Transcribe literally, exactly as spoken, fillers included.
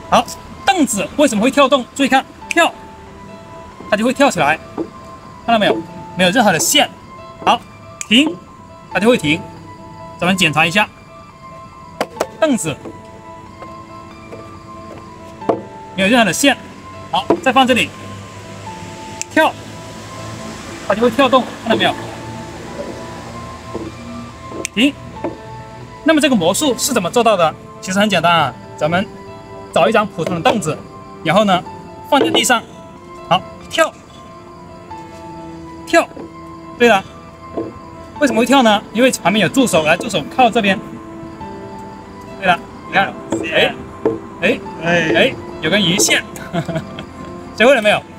好，凳子为什么会跳动？注意看，跳，它就会跳起来，看到没有？没有任何的线。好，停，它就会停。咱们检查一下，凳子没有任何的线。好，再放这里，跳，它就会跳动，看到没有？停。那么这个魔术是怎么做到的？其实很简单啊，咱们找一张普通的凳子，然后呢放在地上，好，跳，跳。对了，为什么会跳呢？因为旁边有助手，来，助手靠这边。对了，你看，哎，哎，哎，哎，有根鱼线，学会了没有？